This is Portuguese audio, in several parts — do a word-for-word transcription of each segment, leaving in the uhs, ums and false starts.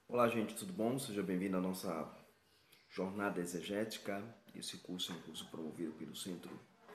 Olá, gente, tudo bom? Seja bem-vindo à nossa jornada exegética. Esse curso é um curso promovido pelo Centro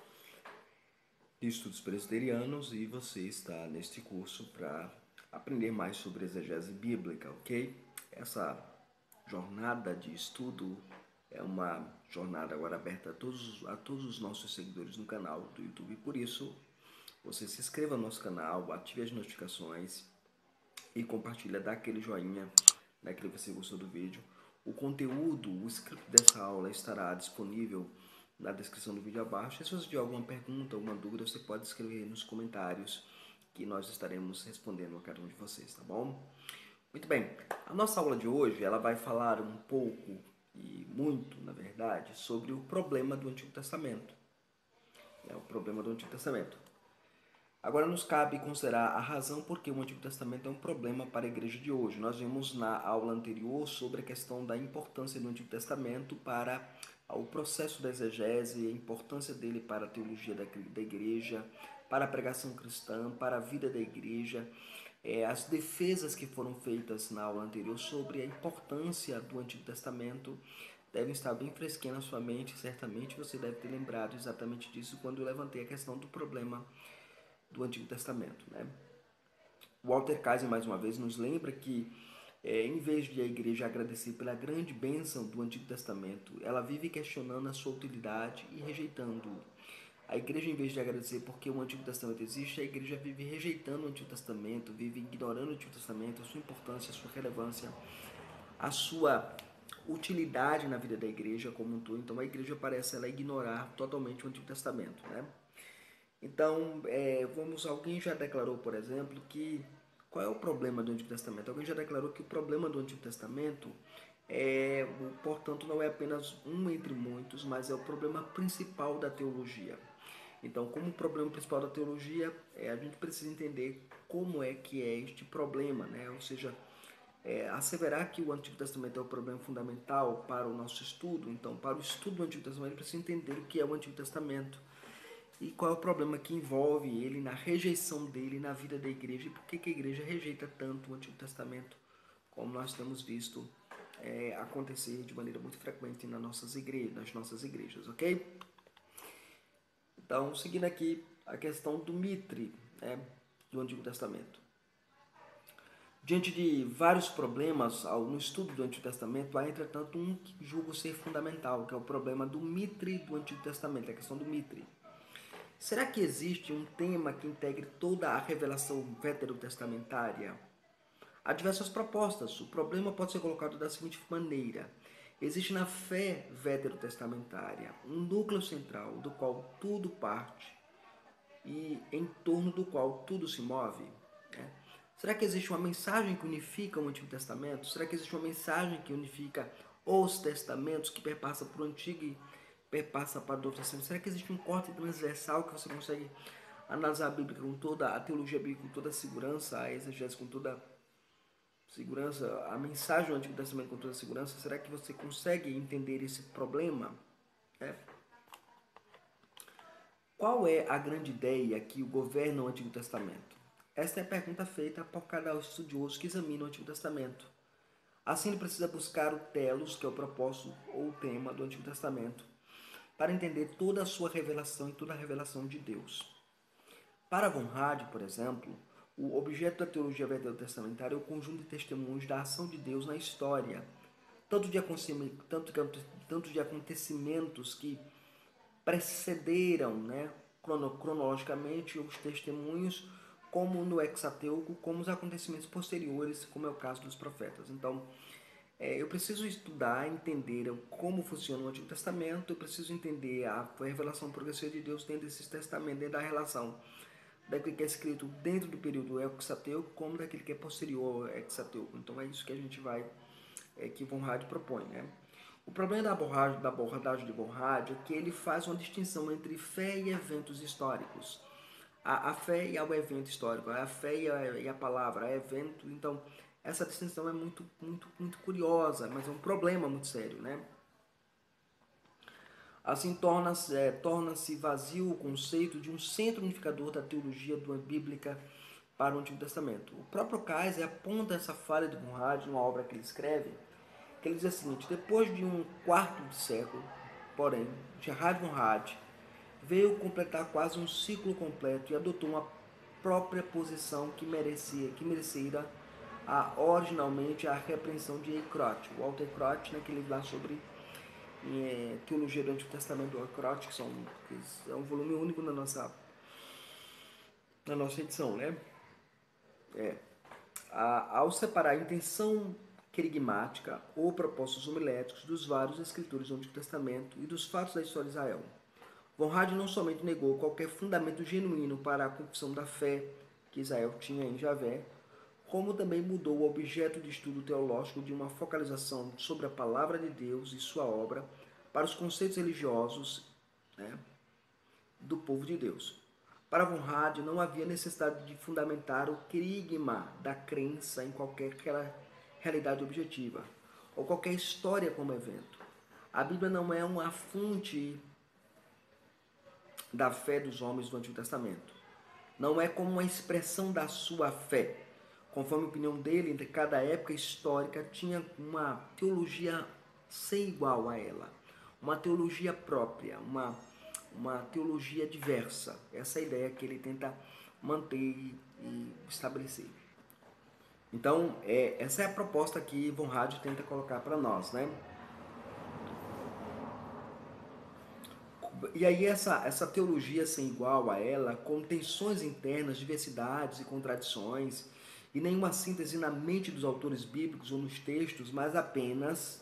de Estudos Presbiterianos e você está neste curso para aprender mais sobre exegese bíblica, ok? Essa jornada de estudo é uma jornada agora aberta a todos, a todos os nossos seguidores no canal do YouTube. Por isso, você se inscreva no nosso canal, ative as notificações e compartilha, dá aquele joinha naquele que você gostou do vídeo. O conteúdo, o script dessa aula estará disponível na descrição do vídeo abaixo. E se você tiver alguma pergunta, alguma dúvida, você pode escrever nos comentários que nós estaremos respondendo a cada um de vocês, tá bom? Muito bem, a nossa aula de hoje ela vai falar um pouco e muito, na verdade, sobre o problema do Antigo Testamento. É o problema do Antigo Testamento. Agora nos cabe considerar a razão por que o Antigo Testamento é um problema para a igreja de hoje. Nós vimos na aula anterior sobre a questão da importância do Antigo Testamento para o processo da exegese, a importância dele para a teologia da igreja, para a pregação cristã, para a vida da igreja, as defesas que foram feitas na aula anterior sobre a importância do Antigo Testamento devem estar bem fresquinhas na sua mente. Certamente você deve ter lembrado exatamente disso quando eu levantei a questão do problema do Antigo Testamento, né? Walter Kaiser, mais uma vez, nos lembra que, é, em vez de a igreja agradecer pela grande bênção do Antigo Testamento, ela vive questionando a sua utilidade e rejeitando-o. A igreja, em vez de agradecer porque o Antigo Testamento existe, a igreja vive rejeitando o Antigo Testamento, vive ignorando o Antigo Testamento, a sua importância, a sua relevância, a sua utilidade na vida da igreja como um todo. Então, a igreja parece ela ignorar totalmente o Antigo Testamento, né? Então, é, vamos, alguém já declarou, por exemplo, que qual é o problema do Antigo Testamento? Alguém já declarou que o problema do Antigo Testamento é, portanto, não é apenas um entre muitos, mas é o problema principal da teologia. Então, como problema principal da teologia, é, a gente precisa entender como é que é este problema, né? Ou seja, é, asseverar que o Antigo Testamento é o problema fundamental para o nosso estudo. Então, para o estudo do Antigo Testamento, precisa entender o que é o Antigo Testamento e qual é o problema que envolve ele na rejeição dele na vida da igreja e por que, que a igreja rejeita tanto o Antigo Testamento, como nós temos visto é, acontecer de maneira muito frequente nas nossas igrejas, nas nossas igrejas, ok? Então, seguindo aqui a questão do Mitre, né, do Antigo Testamento. Diante de vários problemas no estudo do Antigo Testamento, há, entretanto, um que julgo ser fundamental, que é o problema do Mitre do Antigo Testamento, a questão do Mitre. Será que existe um tema que integre toda a revelação veterotestamentária? Há diversas propostas. O problema pode ser colocado da seguinte maneira. Existe na fé veterotestamentária um núcleo central do qual tudo parte e em torno do qual tudo se move? Né? Será que existe uma mensagem que unifica o Antigo Testamento? Será que existe uma mensagem que unifica os testamentos, que perpassa por o Antigo e perpassa para o Novo Testamento? Será que existe um corte transversal que você consegue analisar a Bíblia com toda a teologia bíblica com toda a segurança, a exegese com toda a segurança, a mensagem do Antigo Testamento com toda a segurança? Será que você consegue entender esse problema? É. Qual é a grande ideia que governa o Antigo Testamento? Esta é a pergunta feita por cada estudioso que examina o Antigo Testamento. Assim, ele precisa buscar o telos, que é o propósito ou o tema do Antigo Testamento, para entender toda a sua revelação e toda a revelação de Deus. Para Von Rad, por exemplo, o objeto da teologia veterotestamentária é o conjunto de testemunhos da ação de Deus na história, tanto de, tanto, tanto de acontecimentos que precederam, né, cronologicamente os testemunhos, como no Hexateuco, como os acontecimentos posteriores, como é o caso dos profetas. Então, é, eu preciso estudar, entender como funciona o Antigo Testamento, eu preciso entender a revelação progressiva de Deus dentro desses testamentos, dentro da relação daquele que é escrito dentro do período Hexateuco, como daquele que é posterior ao Hexateuco. Então, é isso que a gente vai, é, que Von Rad propõe, né? O problema da abordagem, da abordagem de Von Rad é que ele faz uma distinção entre fé e eventos históricos. A, a fé e o evento histórico, a fé e a, e a palavra, é evento. Então, essa distinção é muito, muito, muito curiosa, mas é um problema muito sério, né? Assim, torna-se é, torna-se vazio o conceito de um centro unificador da teologia bíblica para o Antigo Testamento. O próprio Kaiser aponta essa falha de Conrad numa obra que ele escreve, que ele diz o seguinte: depois de um quarto de século, porém, Gerhard von Rad veio completar quase um ciclo completo e adotou uma própria posição que merecia, que merecia a, originalmente a repreensão de Eichrot. O Walter Eichrot, naquele livro lá sobre é, teologia do Antigo Testamento do Eichrot, que, são, que é um volume único na nossa, na nossa edição, né? É, a, ao separar a intenção querigmática ou propósitos homiléticos dos vários escritores do Antigo Testamento e dos fatos da história de Israel, Von Rad não somente negou qualquer fundamento genuíno para a confissão da fé que Israel tinha em Javé, como também mudou o objeto de estudo teológico de uma focalização sobre a palavra de Deus e sua obra para os conceitos religiosos, né, do povo de Deus. Para Von Rad não havia necessidade de fundamentar o querigma da crença em qualquer realidade objetiva ou qualquer história como evento. A Bíblia não é uma fonte da fé dos homens do Antigo Testamento. Não é como uma expressão da sua fé. Conforme a opinião dele, entre cada época histórica tinha uma teologia sem igual a ela, uma teologia própria, uma, uma teologia diversa. Essa é a ideia que ele tenta manter e, e estabelecer. Então, é, essa é a proposta que Von Rad tenta colocar para nós, né? E aí essa, essa teologia sem igual a ela, com tensões internas, diversidades e contradições, e nenhuma síntese na mente dos autores bíblicos ou nos textos, mas apenas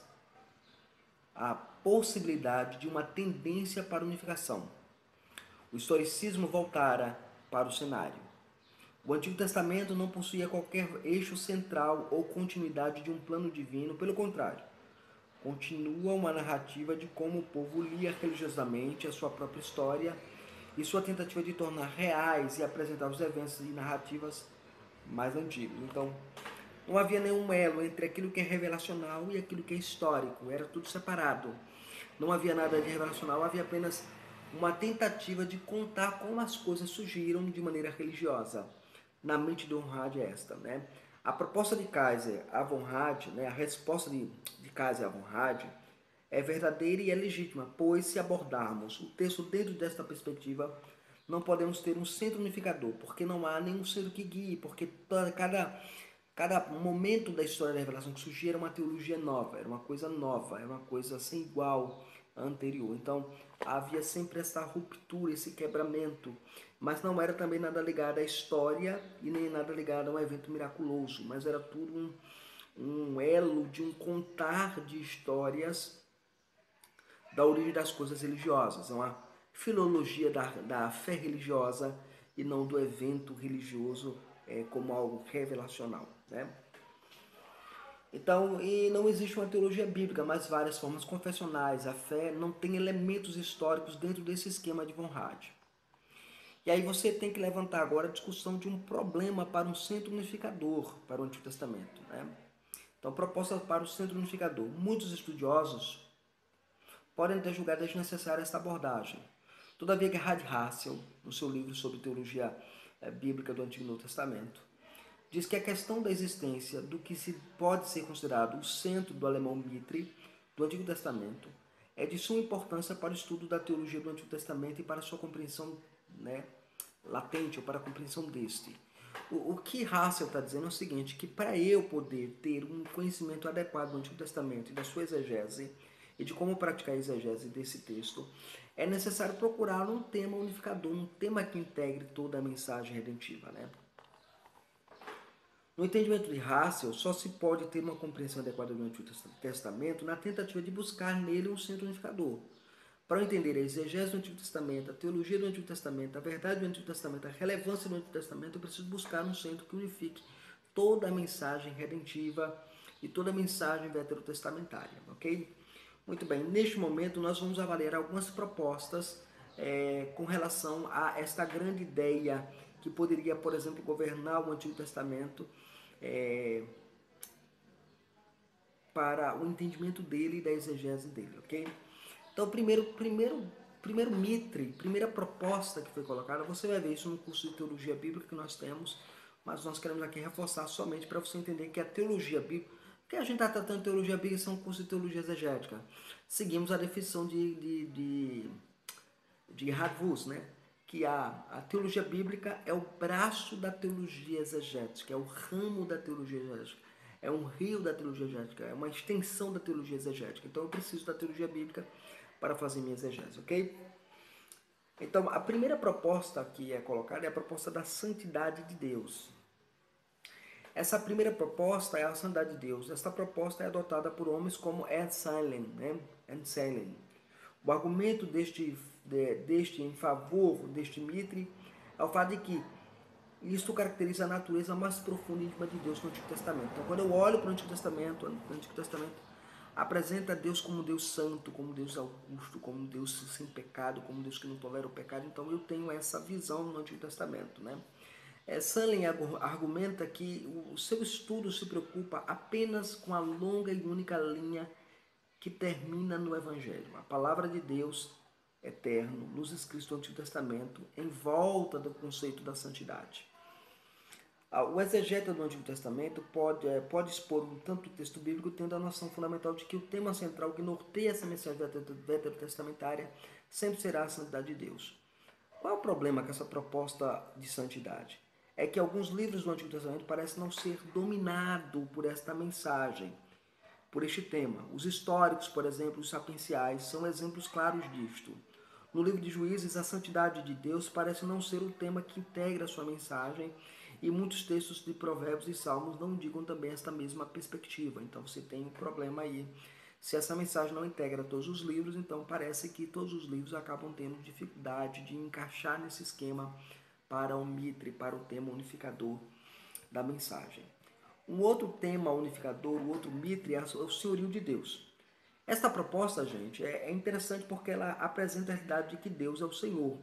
a possibilidade de uma tendência para unificação. O historicismo voltara para o cenário. O Antigo Testamento não possuía qualquer eixo central ou continuidade de um plano divino, pelo contrário. Continua uma narrativa de como o povo lia religiosamente a sua própria história e sua tentativa de tornar reais e apresentar os eventos e narrativas mais antigos. Então, não havia nenhum elo entre aquilo que é revelacional e aquilo que é histórico, era tudo separado. Não havia nada de revelacional, havia apenas uma tentativa de contar como as coisas surgiram de maneira religiosa. Na mente de Von Rad é esta, né? A proposta de Kaiser a Von Rad, né, a resposta de, de Kaiser a Von Rad é verdadeira e é legítima, pois se abordarmos o texto dentro desta perspectiva, não podemos ter um centro unificador, porque não há nenhum centro que guie, porque toda, cada, cada momento da história da revelação que surgia era uma teologia nova, era uma coisa nova, era uma coisa sem igual à anterior. Então, havia sempre essa ruptura, esse quebramento, mas não era também nada ligado à história e nem nada ligado a um evento miraculoso, mas era tudo um, um elo de um contar de histórias da origem das coisas religiosas, uma filologia da, da fé religiosa e não do evento religioso é, como algo revelacional, né? Então, e não existe uma teologia bíblica, mas várias formas confessionais. A fé não tem elementos históricos dentro desse esquema de Von Rad. E aí você tem que levantar agora a discussão de um problema para um centro unificador para o Antigo Testamento, né? Então, proposta para o centro unificador. Muitos estudiosos podem ter julgado desnecessária esta abordagem. Todavia, Gerhard Hassel, no seu livro sobre teologia é, bíblica do Antigo e Novo Testamento, diz que a questão da existência do que se pode ser considerado o centro do alemão Mitre do Antigo Testamento é de suma importância para o estudo da teologia do Antigo Testamento e para a sua compreensão, né, latente, ou para a compreensão deste. O, o que Hassel está dizendo é o seguinte, que para eu poder ter um conhecimento adequado do Antigo Testamento e da sua exegese, e de como praticar a exegese desse texto, é necessário procurar um tema unificador, um tema que integre toda a mensagem redentiva, né? No entendimento de Hassel, só se pode ter uma compreensão adequada do Antigo Testamento na tentativa de buscar nele um centro unificador. Para entender a exegese do Antigo Testamento, a teologia do Antigo Testamento, a verdade do Antigo Testamento, a relevância do Antigo Testamento, eu preciso buscar um centro que unifique toda a mensagem redentiva e toda a mensagem veterotestamentária, ok? Muito bem, neste momento nós vamos avaliar algumas propostas é, com relação a esta grande ideia que poderia, por exemplo, governar o Antigo Testamento é, para o entendimento dele e da exegese dele, ok? Então, primeiro, primeiro, primeiro mitre, primeira proposta que foi colocada, você vai ver isso no curso de Teologia Bíblica que nós temos, mas nós queremos aqui reforçar somente para você entender que a teologia bíblica, porque a gente está tratando de teologia bíblica, são um curso de teologia exegética. Seguimos a definição de, de, de, de Hardwus, né? Que a, a teologia bíblica é o braço da teologia exegética, é o ramo da teologia exegética, é um rio da teologia exegética, é uma extensão da teologia exegética. Então eu preciso da teologia bíblica para fazer minha exegese, ok? Então a primeira proposta que é colocada é a proposta da santidade de Deus. Essa primeira proposta é a santidade de Deus. Essa proposta é adotada por homens como Ed Silent, né? Ed Silent. O argumento deste, de, deste em favor deste Mitre é o fato de que isso caracteriza a natureza mais profunda e íntima de Deus no Antigo Testamento. Então, quando eu olho para o Antigo Testamento, o Antigo Testamento apresenta Deus como Deus santo, como Deus augusto, como Deus sem pecado, como Deus que não tolera o pecado. Então, eu tenho essa visão no Antigo Testamento, né? É, Sunlen argumenta que o seu estudo se preocupa apenas com a longa e única linha que termina no Evangelho. A palavra de Deus eterno, nos escritos do Antigo Testamento, em volta do conceito da santidade. O exegeta do Antigo Testamento pode, é, pode expor um tanto o texto bíblico tendo a noção fundamental de que o tema central que norteia essa mensagem veterotestamentária sempre será a santidade de Deus. Qual é o problema com essa proposta de santidade? É que alguns livros do Antigo Testamento parecem não ser dominados por esta mensagem, por este tema. Os históricos, por exemplo, os sapienciais, são exemplos claros disto. No livro de Juízes, a santidade de Deus parece não ser o tema que integra a sua mensagem, e muitos textos de Provérbios e Salmos não digam também esta mesma perspectiva. Então você tem um problema aí. Se essa mensagem não integra todos os livros, então parece que todos os livros acabam tendo dificuldade de encaixar nesse esquema para o mitre, para o tema unificador da mensagem. Um outro tema unificador, o outro mitre, é o senhorio de Deus. Esta proposta, gente, é interessante porque ela apresenta a realidade de que Deus é o Senhor.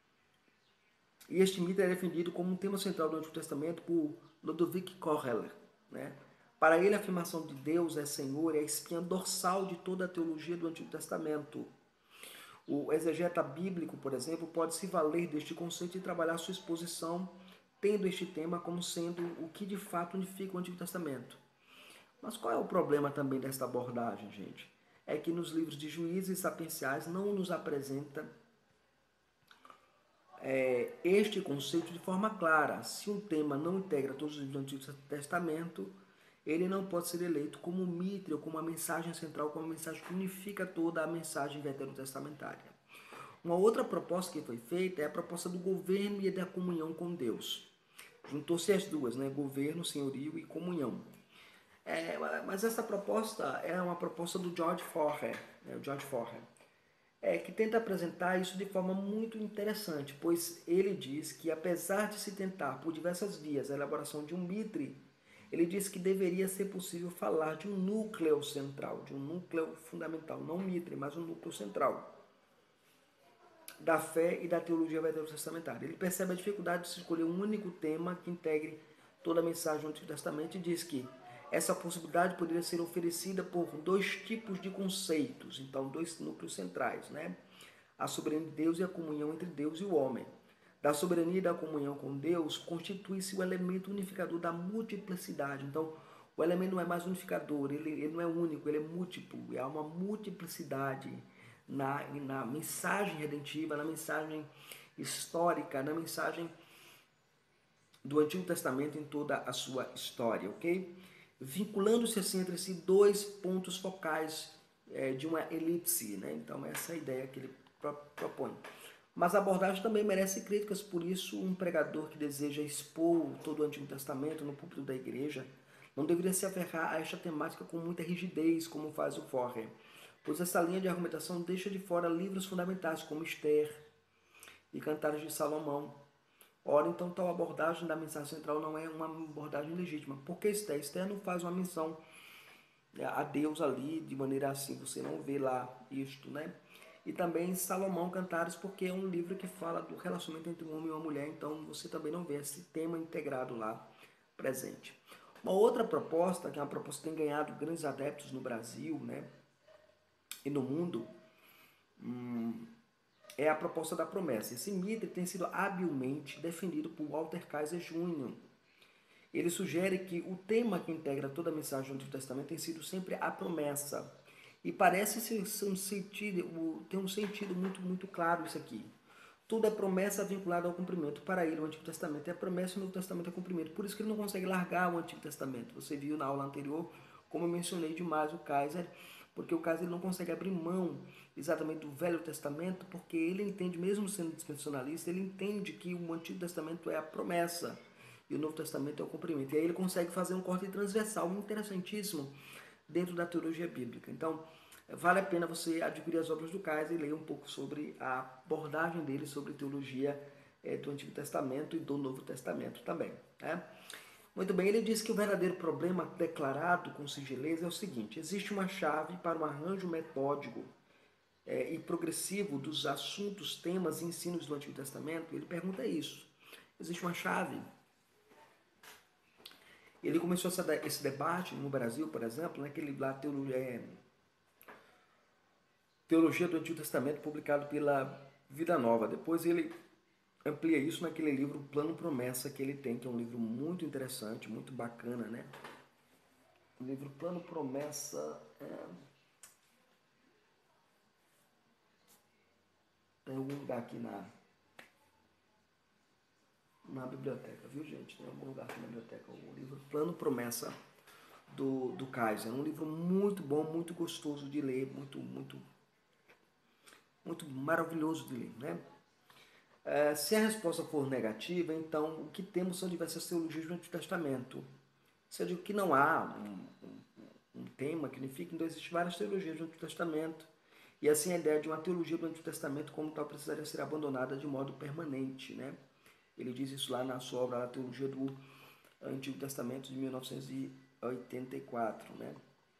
E este mito é defendido como um tema central do Antigo Testamento por Ludovic Koheller, né? Para ele, a afirmação de Deus é Senhor é a espinha dorsal de toda a teologia do Antigo Testamento. O exegeta bíblico, por exemplo, pode se valer deste conceito e trabalhar sua exposição tendo este tema como sendo o que de fato unifica o Antigo Testamento. Mas qual é o problema também desta abordagem, gente? É que nos livros de Juízes e Sapienciais não nos apresenta é, este conceito de forma clara. Se um tema não integra todos os livros do Antigo Testamento, ele não pode ser eleito como mitre ou como uma mensagem central, como uma mensagem que unifica toda a mensagem veterotestamentária. Uma outra proposta que foi feita é a proposta do governo e da comunhão com Deus. Juntou-se as duas, né? Governo, senhorio e comunhão. É, mas essa proposta é uma proposta do George Forher, né? o George Forher, é, que tenta apresentar isso de forma muito interessante, pois ele diz que apesar de se tentar por diversas vias a elaboração de um mitre, ele diz que deveria ser possível falar de um núcleo central, de um núcleo fundamental, não mitre, mas um núcleo central da fé e da teologia veterotestamentária. Ele percebe a dificuldade de se escolher um único tema que integre toda a mensagem do Antigo Testamento e diz que essa possibilidade poderia ser oferecida por dois tipos de conceitos, então dois núcleos centrais, né? A soberania de Deus e a comunhão entre Deus e o homem. Da soberania e da comunhão com Deus constitui-se o elemento unificador da multiplicidade. Então, o elemento não é mais unificador, ele, ele não é único, ele é múltiplo, há uma multiplicidade na, na mensagem redentiva, na mensagem histórica, na mensagem do Antigo Testamento em toda a sua história, ok? Vinculando-se assim entre si dois pontos focais é, de uma elipse, né? Então essa é a ideia que ele propõe. Mas a abordagem também merece críticas, por isso um pregador que deseja expor todo o Antigo Testamento no púlpito da igreja não deveria se aferrar a esta temática com muita rigidez, como faz o Forrer, pois essa linha de argumentação deixa de fora livros fundamentais como Esther e Cantares de Salomão. Ora, então, tal abordagem da mensagem central não é uma abordagem legítima. Porque Esther, Esther não faz uma menção a Deus ali de maneira assim, você não vê lá isto, né? E também Salomão Cantares, porque é um livro que fala do relacionamento entre um homem e uma mulher, então você também não vê esse tema integrado lá presente. Uma outra proposta, que é uma proposta que tem ganhado grandes adeptos no Brasil, né, e no mundo, hum, é a proposta da promessa. Esse mito tem sido habilmente defendido por Walter Kaiser Júnior Ele sugere que o tema que integra toda a mensagem do Antigo Testamento tem sido sempre a promessa. E parece ser um sentido, ter um sentido muito, muito claro isso aqui. Tudo é promessa vinculada ao cumprimento. Para ele, o Antigo Testamento é promessa e o Novo Testamento é cumprimento. Por isso que ele não consegue largar o Antigo Testamento. Você viu na aula anterior, como eu mencionei demais o Kaiser, porque o Kaiser não consegue abrir mão exatamente do Velho Testamento, porque ele entende, mesmo sendo dispensacionalista, ele entende que o Antigo Testamento é a promessa e o Novo Testamento é o cumprimento. E aí ele consegue fazer um corte transversal interessantíssimo dentro da teologia bíblica. Então, vale a pena você adquirir as obras do Kaiser e ler um pouco sobre a abordagem dele sobre teologia é, do Antigo Testamento e do Novo Testamento também. Né? Muito bem, ele diz que o verdadeiro problema declarado com sigileza é o seguinte: existe uma chave para um arranjo metódico é, e progressivo dos assuntos, temas e ensinos do Antigo Testamento. Ele pergunta isso. Existe uma chave? Ele começou essa, esse debate no Brasil, por exemplo, naquele lá, teologia, é, Teologia do Antigo Testamento, publicado pela Vida Nova. Depois ele amplia isso naquele livro Plano Promessa que ele tem, que é um livro muito interessante, muito bacana, né? O livro Plano Promessa é... tem algum lugar aqui na na biblioteca, viu, gente? Tem algum lugar aqui na biblioteca, o livro Plano Promessa do, do Kaiser. É um livro muito bom, muito gostoso de ler, muito, muito, muito maravilhoso de ler, né? É, se a resposta for negativa, então o que temos são diversas teologias do Antigo Testamento. Se eu digo que não há um, um, um tema que unifique, então existem várias teologias do Antigo Testamento. E assim a ideia de uma teologia do Antigo Testamento como tal precisaria ser abandonada de modo permanente, né? Ele diz isso lá na sua obra, a Teologia do Antigo Testamento, de mil novecentos e oitenta e quatro. Né?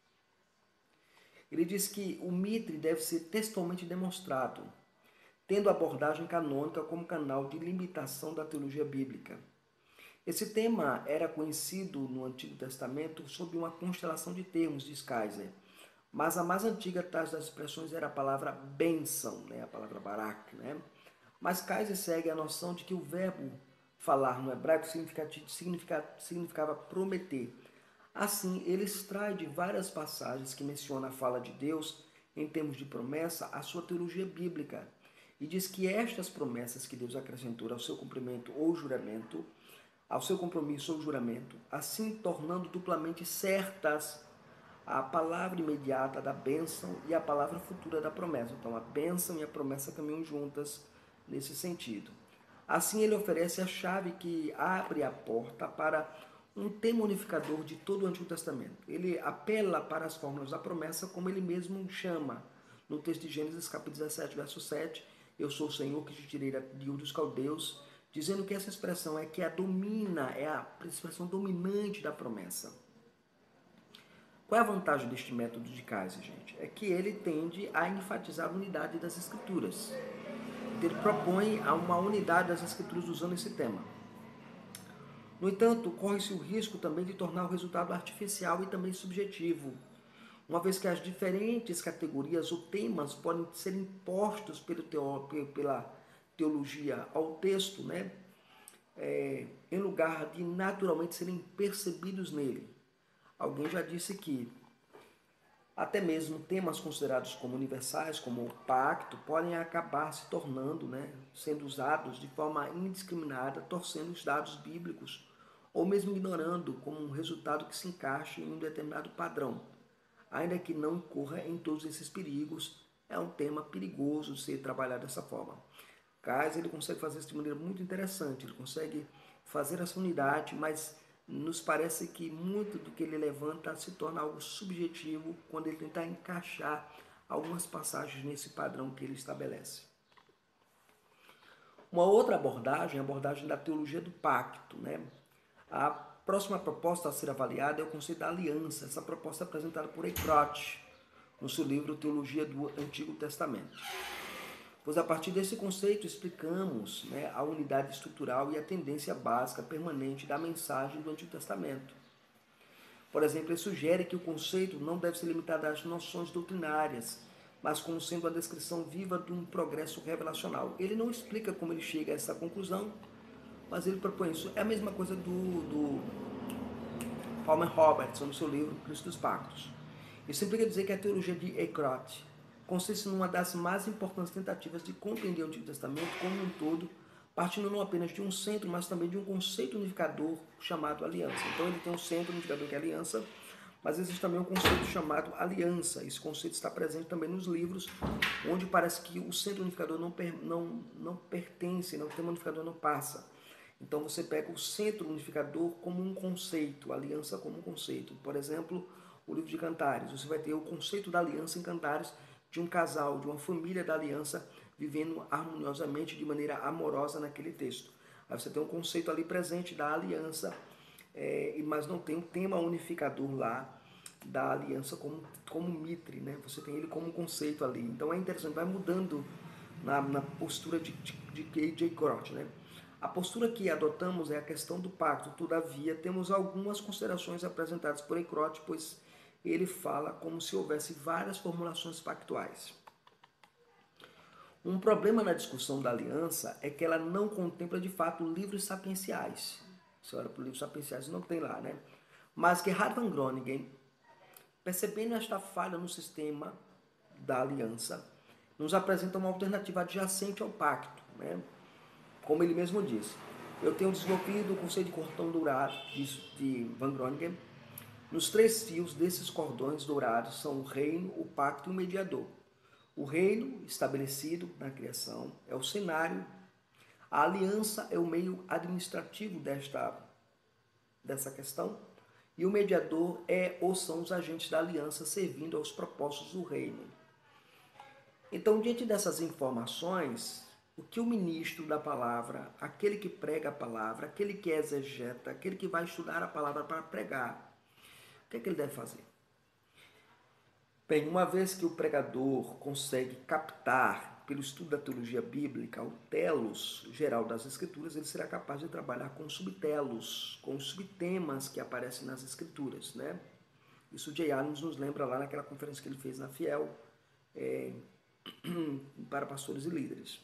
Ele diz que o Mitre deve ser textualmente demonstrado, tendo a abordagem canônica como canal de limitação da teologia bíblica. Esse tema era conhecido no Antigo Testamento sob uma constelação de termos, diz Kaiser, mas a mais antiga das expressões era a palavra bênção, né? A palavra barak, né? Mas Kaiser segue a noção de que o verbo falar no hebraico significa, significava prometer. Assim, ele extrai de várias passagens que mencionam a fala de Deus em termos de promessa a sua teologia bíblica e diz que estas promessas que Deus acrescentou ao seu cumprimento ou juramento, ao seu compromisso ou juramento, assim tornando duplamente certas a palavra imediata da bênção e a palavra futura da promessa. Então, a bênção e a promessa caminham juntas nesse sentido. Assim, ele oferece a chave que abre a porta para um tema unificador de todo o Antigo Testamento. Ele apela para as fórmulas da promessa, como ele mesmo chama no texto de Gênesis, capítulo dezessete, verso sete, eu sou o Senhor que te tirei de Ur dos Caldeus, dizendo que essa expressão é que a domina, é a expressão dominante da promessa. Qual é a vantagem deste método de Kaiser, gente? É que ele tende a enfatizar a unidade das Escrituras. Ele propõe uma unidade das Escrituras usando esse tema. No entanto, corre-se o risco também de tornar o resultado artificial e também subjetivo, uma vez que as diferentes categorias ou temas podem ser impostos pelo teo, pela teologia ao texto, né? É, em lugar de naturalmente serem percebidos nele. Alguém já disse que até mesmo temas considerados como universais, como o pacto, podem acabar se tornando, né, sendo usados de forma indiscriminada, torcendo os dados bíblicos, ou mesmo ignorando como um resultado que se encaixe em um determinado padrão. Ainda que não incorra em todos esses perigos, é um tema perigoso de ser trabalhado dessa forma. Kaiser, ele consegue fazer isso de maneira muito interessante, ele consegue fazer essa unidade, mas nos parece que muito do que ele levanta se torna algo subjetivo quando ele tentar encaixar algumas passagens nesse padrão que ele estabelece. Uma outra abordagem é a abordagem da teologia do pacto, né? A próxima proposta a ser avaliada é o conceito da aliança. Essa proposta é apresentada por Eichrot no seu livro Teologia do Antigo Testamento. Pois a partir desse conceito explicamos, né, a unidade estrutural e a tendência básica permanente da mensagem do Antigo Testamento. Por exemplo, ele sugere que o conceito não deve ser limitado às noções doutrinárias, mas como sendo a descrição viva de um progresso revelacional. Ele não explica como ele chega a essa conclusão, mas ele propõe isso. É a mesma coisa do, do, Palmer Robertson, no seu livro Cristo dos Pactos. Isso implica dizer que a teologia de Eckhart consiste numa das mais importantes tentativas de compreender o Antigo Testamento como um todo, partindo não apenas de um centro, mas também de um conceito unificador chamado aliança. Então ele tem um centro unificador que é a aliança, mas existe também um conceito chamado aliança. Esse conceito está presente também nos livros, onde parece que o centro unificador não, não, não pertence, não, o tema unificador não passa. Então você pega o centro unificador como um conceito, a aliança como um conceito. Por exemplo, o livro de Cantares, você vai ter o conceito da aliança em Cantares, de um casal, de uma família da aliança, vivendo harmoniosamente, de maneira amorosa naquele texto. Aí você tem um conceito ali presente da aliança, é, mas não tem um tema unificador lá da aliança como, como mitre, né? Você tem ele como um conceito ali. Então é interessante, vai mudando na, na postura de, de, de K J Crotch, né? A postura que adotamos é a questão do pacto. Todavia, temos algumas considerações apresentadas por Crotch, pois ele fala como se houvesse várias formulações pactuais. Um problema na discussão da aliança é que ela não contempla de fato livros sapienciais. Você olha para os livros sapienciais, não tem lá, né? Mas que Gerhard von Groningen, percebendo esta falha no sistema da aliança, nos apresenta uma alternativa adjacente ao pacto, né? Como ele mesmo disse, eu tenho desenvolvido o conceito de cordão dourado de Van Groningen. Nos três fios desses cordões dourados são o reino, o pacto e o mediador. O reino, estabelecido na criação, é o cenário. A aliança é o meio administrativo desta, dessa questão. E o mediador é ou são os agentes da aliança servindo aos propósitos do reino. Então, diante dessas informações, o que o ministro da palavra, aquele que prega a palavra, aquele que exegeta, aquele que vai estudar a palavra para pregar, o que é que ele deve fazer? Bem, uma vez que o pregador consegue captar, pelo estudo da teologia bíblica, o telos geral das Escrituras, ele será capaz de trabalhar com subtelos, com subtemas que aparecem nas Escrituras, né? Isso o Jay Adams nos lembra lá naquela conferência que ele fez na Fiel, é, para pastores e líderes.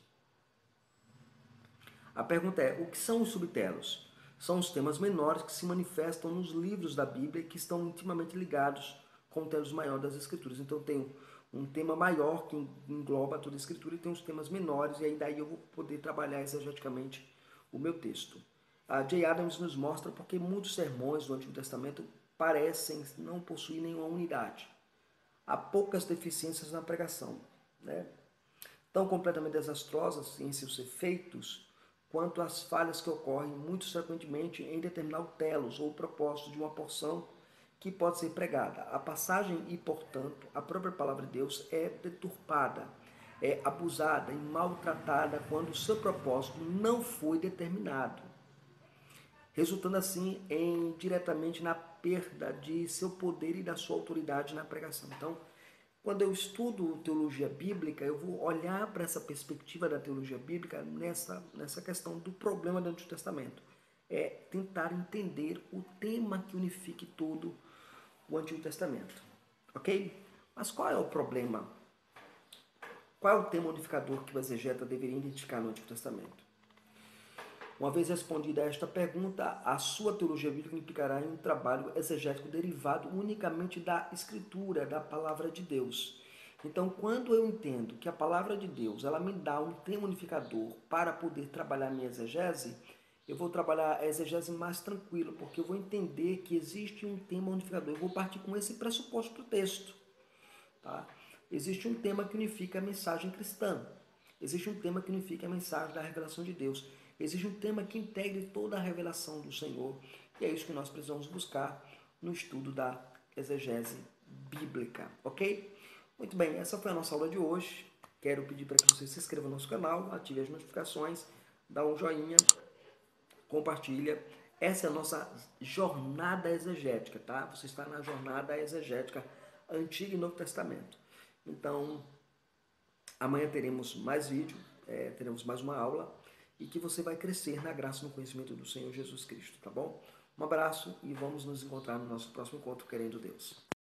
A pergunta é, o que são os subtelos? São os temas menores que se manifestam nos livros da Bíblia e que estão intimamente ligados com o telos maior das Escrituras. Então tem um tema maior que engloba toda a Escritura e tem os temas menores, e aí daí eu vou poder trabalhar exegeticamente o meu texto. A Jay Adams nos mostra porque muitos sermões do Antigo Testamento parecem não possuir nenhuma unidade. Há poucas deficiências na pregação, né? Tão completamente desastrosas em seus efeitos quanto as falhas que ocorrem muito frequentemente em determinar o telos ou o propósito de uma porção que pode ser pregada. A passagem e, portanto, a própria palavra de Deus é deturpada, é abusada e maltratada quando o seu propósito não foi determinado, resultando assim em, diretamente na perda de seu poder e da sua autoridade na pregação. Então, quando eu estudo teologia bíblica, eu vou olhar para essa perspectiva da teologia bíblica nessa, nessa questão do problema do Antigo Testamento. É tentar entender o tema que unifique todo o Antigo Testamento. Ok? Mas qual é o problema? Qual é o tema unificador que o exegeta deveria identificar no Antigo Testamento? Uma vez respondida esta pergunta, a sua teologia bíblica implicará em um trabalho exegético derivado unicamente da Escritura, da Palavra de Deus. Então, quando eu entendo que a Palavra de Deus ela me dá um tema unificador para poder trabalhar minha exegese, eu vou trabalhar a exegese mais tranquilo, porque eu vou entender que existe um tema unificador. Eu vou partir com esse pressuposto para o texto. Tá? Existe um tema que unifica a mensagem cristã. Existe um tema que unifica a mensagem da revelação de Deus. Existe um tema que integre toda a revelação do Senhor. E é isso que nós precisamos buscar no estudo da exegese bíblica. Ok? Muito bem, essa foi a nossa aula de hoje. Quero pedir para que você se inscreva no nosso canal, ative as notificações, dá um joinha, compartilha. Essa é a nossa jornada exegética, tá? Você está na jornada exegética Antigo e Novo Testamento. Então, amanhã teremos mais vídeo, é, teremos mais uma aula, e que você vai crescer na graça e no conhecimento do Senhor Jesus Cristo, tá bom? Um abraço e vamos nos encontrar no nosso próximo encontro, querendo Deus.